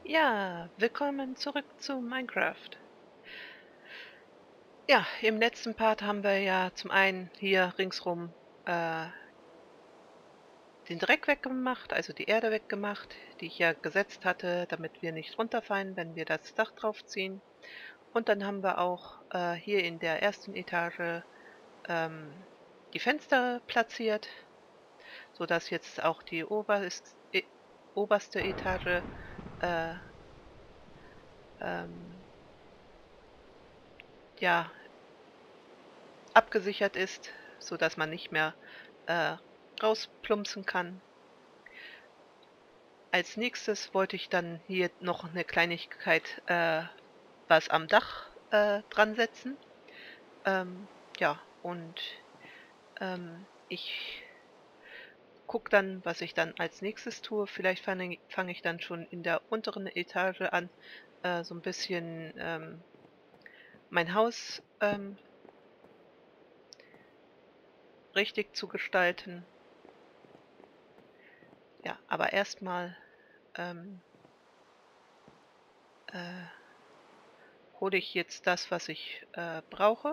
Ja, willkommen zurück zu Minecraft. Ja, im letzten Part haben wir ja zum einen hier ringsrum äh, den Dreck weggemacht, also die Erde weggemacht, die ich ja gesetzt hatte, damit wir nicht runterfallen, wenn wir das Dach draufziehen. Und dann haben wir auch hier in der ersten Etage die Fenster platziert, sodass jetzt auch die oberste Etage äh, ähm, ja, abgesichert ist, sodass man nicht mehr äh, rausplumpsen kann. Als Nächstes wollte ich dann hier noch eine Kleinigkeit, was am Dach, dran setzen. Ja, und, ich gucke dann, was ich dann als Nächstes tue. Vielleicht fange ich dann schon in der unteren Etage an, so ein bisschen, mein Haus, richtig zu gestalten. Ja, aber erstmal ähm, äh hole ich jetzt das, was ich, brauche.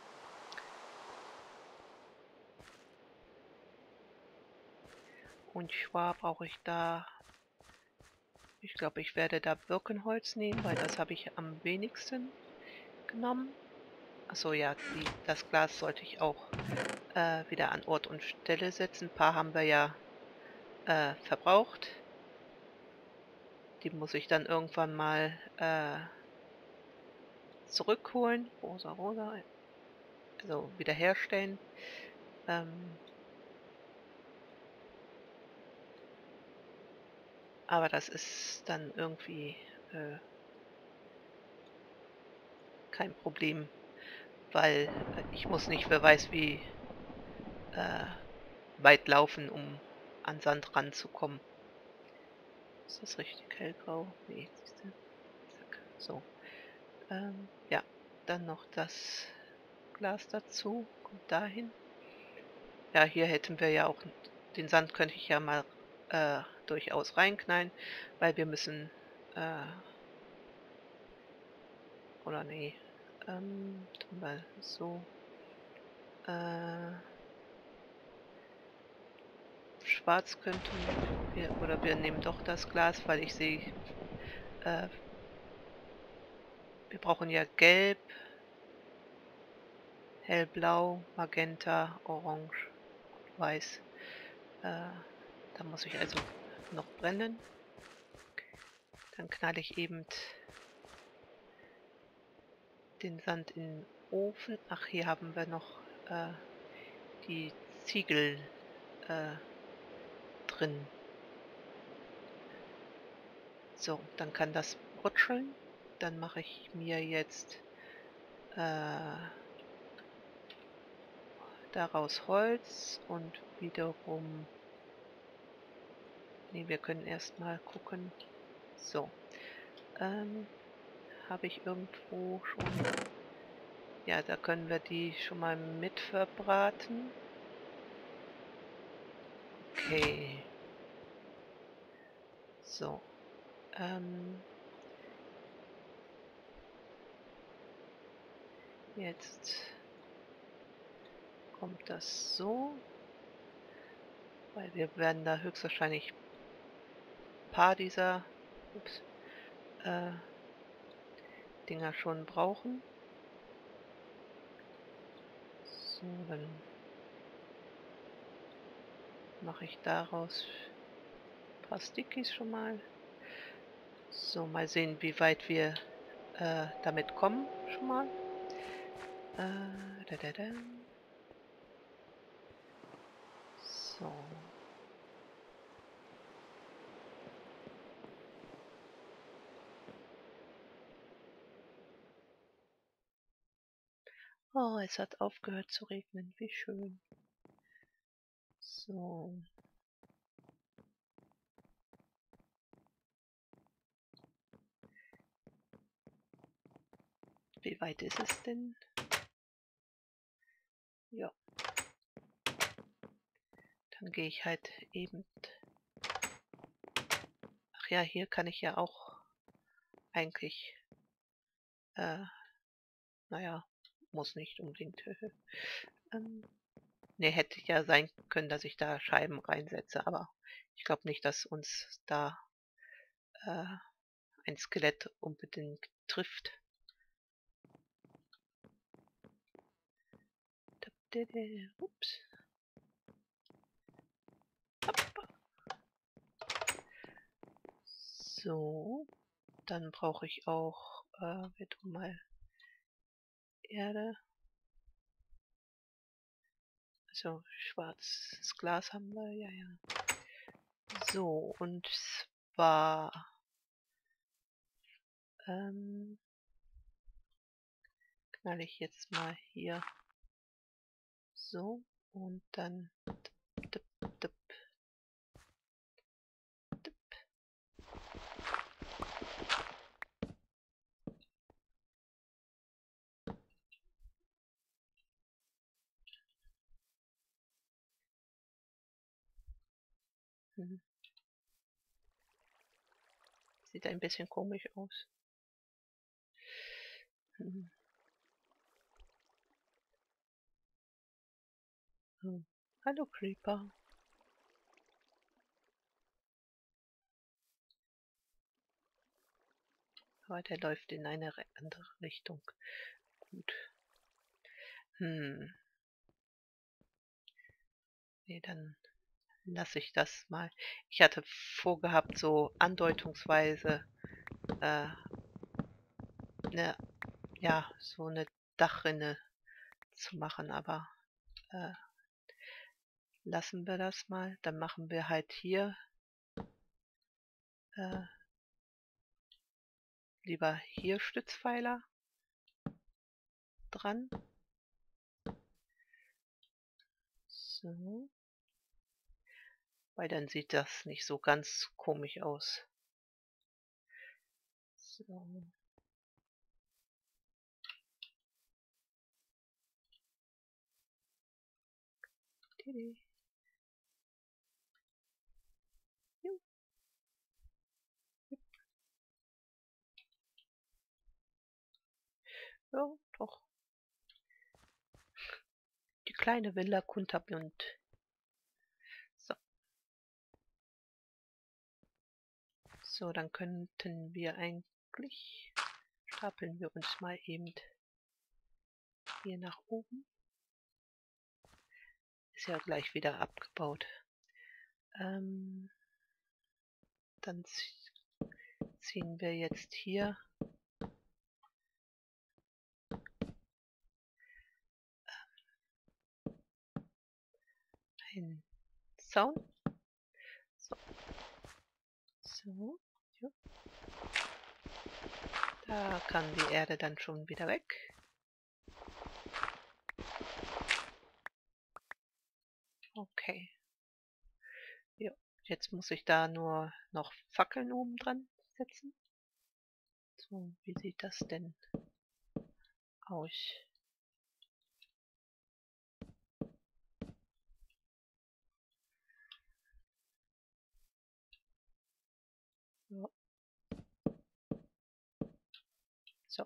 Und zwar brauche ich da ich glaube, ich werde da Birkenholz nehmen, weil das habe ich am wenigsten genommen. Ach so, ja, das Glas sollte ich auch, wieder an Ort und Stelle setzen. Ein paar haben wir ja, verbraucht. Die muss ich dann irgendwann mal, zurückholen. Rosa, rosa, also wiederherstellen. Ähm, aber das ist dann irgendwie, äh, kein Problem. Weil, ich muss nicht wer weiß wie, äh, weit laufen, um an Sand ranzukommen. Ist das richtig hellgrau? Ne, siehste? Zack, so. Ja, dann noch das Glas dazu, kommt dahin. Ja, hier hätten wir ja auch den Sand könnte ich ja mal, durchaus reinknallen, weil wir müssen, äh oder ne, tun wir so, äh schwarz könnten wir oder wir nehmen doch das Glas, weil ich sehe, äh, wir brauchen ja gelb, hellblau, magenta, orange und weiß. Äh, da muss ich also noch brennen. Dann knalle ich eben den Sand in den Ofen. Ach, hier haben wir noch, die Ziegel, äh, drin. So, dann kann das rutscheln. Dann mache ich mir jetzt, äh daraus Holz und wiederum ne, wir können erst mal gucken. So, ähm, habe ich irgendwo schon ja, da können wir die schon mal mit verbraten. Okay, so, ähm, jetzt kommt das so, weil wir werden da höchstwahrscheinlich paar dieser ups, äh, Dinger schon brauchen. So, dann mache ich daraus paar Stickies schon mal. So, mal sehen, wie weit wir, damit kommen schon mal. Da, da, da. So. Oh, es hat aufgehört zu regnen. Wie schön. So. Wie weit ist es denn? Ja, dann gehe ich halt eben. Ach ja, hier kann ich ja auch eigentlich, naja, muss nicht unbedingt. Ne, hätte ja sein können, dass ich da Scheiben reinsetze, aber ich glaube nicht, dass uns da, äh, ein Skelett unbedingt trifft. Ups. So, dann brauche ich auch, wieder mal Erde. So, schwarzes Glas haben wir, ja, ja. So, und zwar, knall ich jetzt mal hier so und dann dip, dip, dip. Mhm. Sieht ein bisschen komisch aus. Mhm. Hm. Hallo Creeper. Aber der läuft in eine andere Richtung. Gut. Hm. Nee, dann lasse ich das mal. Ich hatte vorgehabt, so andeutungsweise, äh, 'ne ja, so eine Dachrinne zu machen, aber, äh, lassen wir das mal. Dann machen wir halt hier, äh, lieber hier Stützpfeiler dran. So, weil dann sieht das nicht so ganz komisch aus. So. Tidi. Jo, ja, doch. Die kleine Villa kunterbunt. So. So, dann könnten wir eigentlich, stapeln wir uns mal eben hier nach oben. Ist ja gleich wieder abgebaut. Dann ziehen wir jetzt hier einen Zaun. So. So. Ja. Da kann die Erde dann schon wieder weg. Okay. Ja. Jetzt muss ich da nur noch Fackeln oben dran setzen. So, wie sieht das denn aus? Ja. So.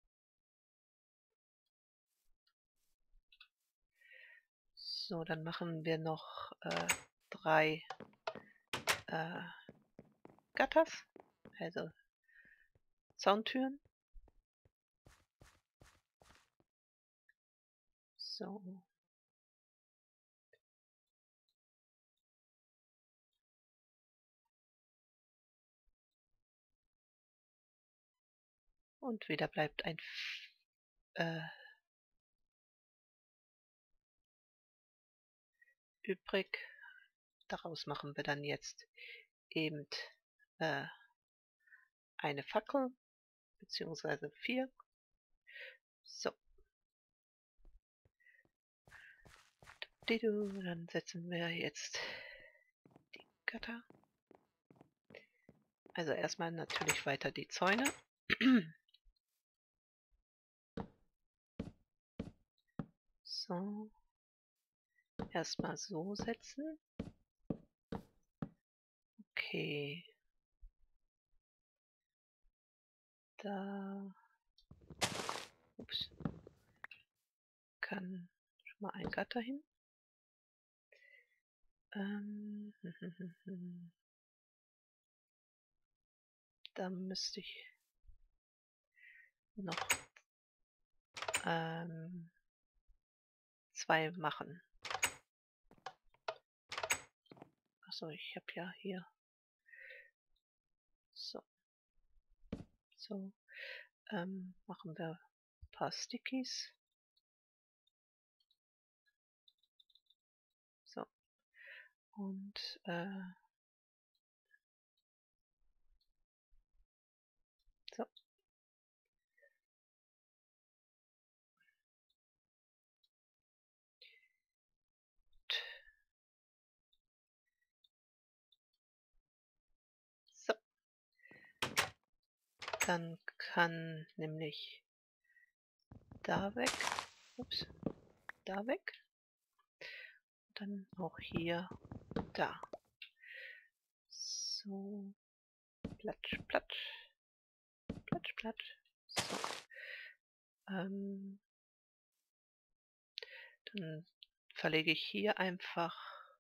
So, dann machen wir noch 3 äh, Gatters, also Zauntüren. So. Und wieder bleibt ein übrig. Daraus machen wir dann jetzt eben äh, eine Fackel, beziehungsweise 4. So. Dann setzen wir jetzt die Gatter. Also erstmal natürlich weiter die Zäune. So. Erstmal so setzen. Okay. Da ups, kann schon mal ein Gatter hin. Da müsste ich noch 2 machen. Achso, ich habe ja hier so. So, machen wir ein paar Stickies. So, und so. So. Dann kann nämlich da weg. Ups, da weg. Dann auch hier, da. So, platsch, platsch, platsch, platsch. So. Dann verlege ich hier einfach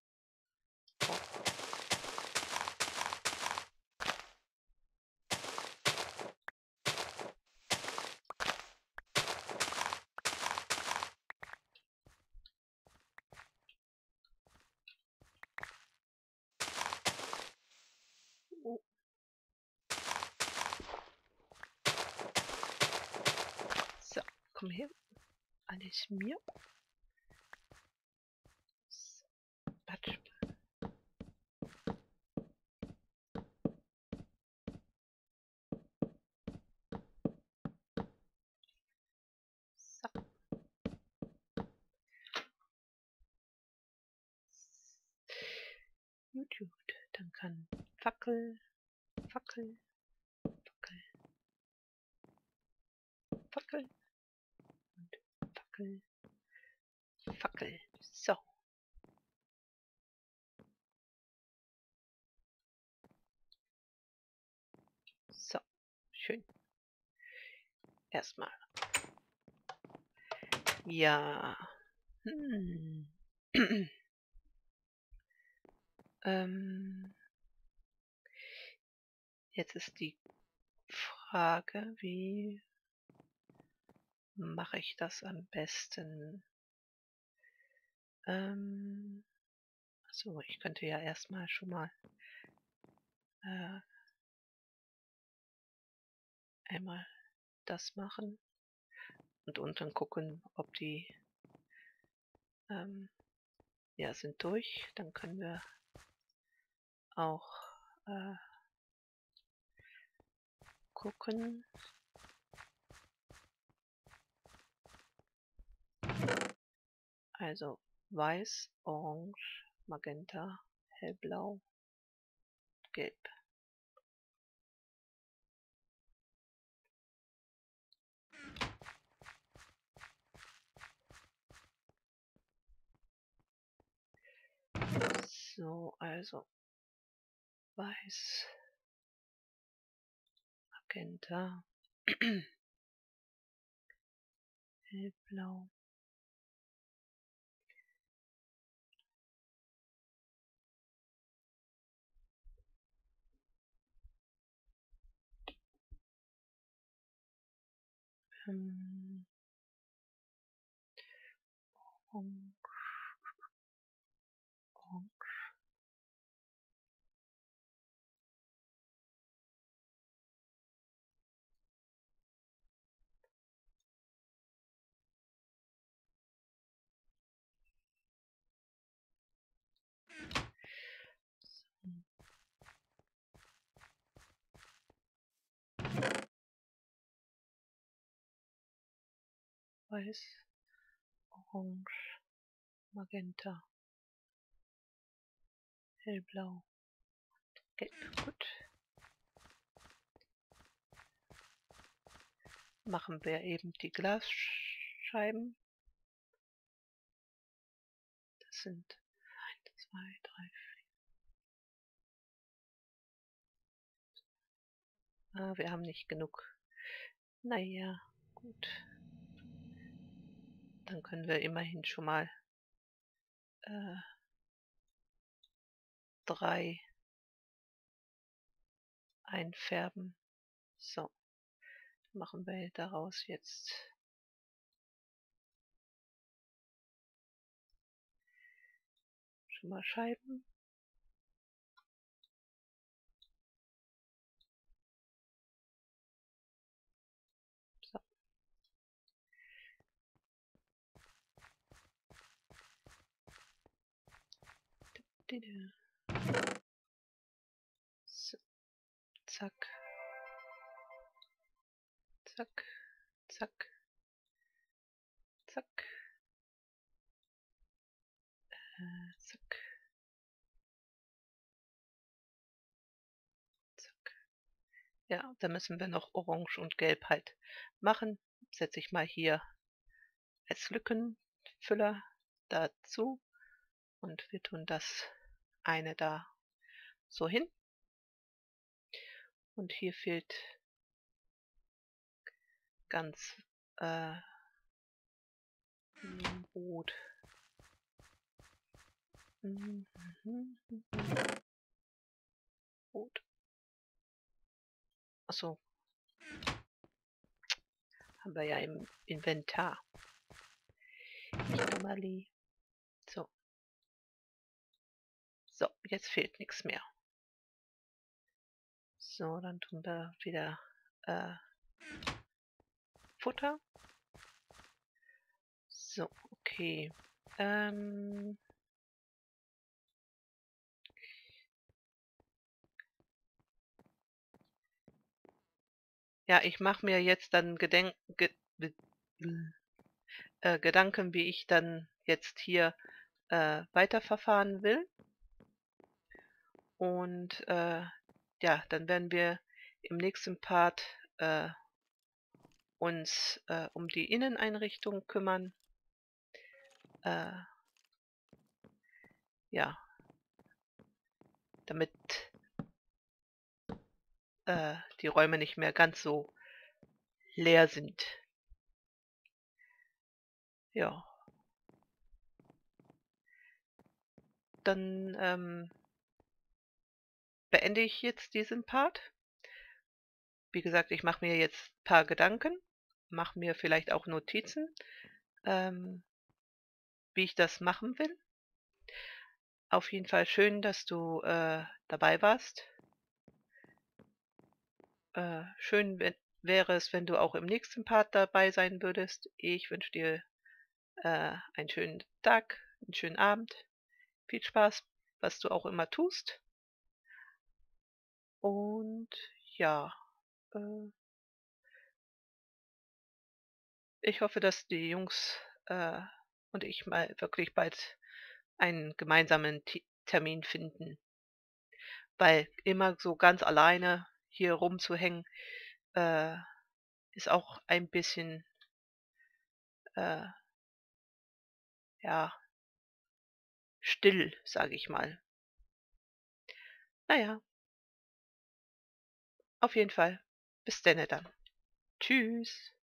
oh. So, komm her. Alles mir. So, patsch. So. Gut, dann kann Fackel, Fackel, Fackel, Fackel und Fackel, Fackel. So. So, schön. Erstmal. Ja. Jetzt ist die Frage, wie mache ich das am besten? So, ich könnte ja erstmal schon mal einmal das machen und unten gucken, ob die ja, sind durch. Dann können wir auch gucken. Also weiß, orange, magenta, hellblau, gelb. So, also weiß, magenta, hellblau. Orange, orange. Weiß, orange, magenta, hellblau, gelb. Gut. Machen wir eben die Glasscheiben. Das sind 1, 2, 3, 4. Wir haben nicht genug Na ja, gut. Dann können wir immerhin schon mal, äh, 3 einfärben. So, machen wir daraus jetzt schon mal Scheiben. So. Dide. So, zack, zack, zack, zack, zack, zack. Ja, da müssen wir noch Orange und Gelb halt machen. Setze ich mal hier als Lückenfüller dazu und wir tun das eine da so hin. Und hier fehlt ganz rot. Rot. Achso, haben wir ja im Inventar. Dummerli. So. So, jetzt fehlt nichts mehr. So, dann tun wir wieder Futter. So, okay. Ja, ich mache mir jetzt dann Gedanken, wie ich dann jetzt hier weiterverfahren will. Und ja, dann werden wir im nächsten Part uns um die Inneneinrichtung kümmern. Ja, damit die Räume nicht mehr ganz so leer sind. Ja, dann beende ich jetzt diesen Part. Wie gesagt, ich mache mir jetzt ein paar Gedanken, mache mir vielleicht auch Notizen, ähm, wie ich das machen will. Auf jeden Fall schön, dass du dabei warst. Schön wäre es, wenn du auch im nächsten Part dabei sein würdest. Ich wünsche dir einen schönen Tag, einen schönen Abend. Viel Spaß, was du auch immer tust. Und ja, äh, ich hoffe, dass die Jungs und ich mal wirklich bald einen gemeinsamen Termin finden. Weil immer so ganz alleine hier rumzuhängen, äh, ist auch ein bisschen, äh, ja, still, sage ich mal. Na ja, auf jeden Fall. Bis denne dann. Tschüss.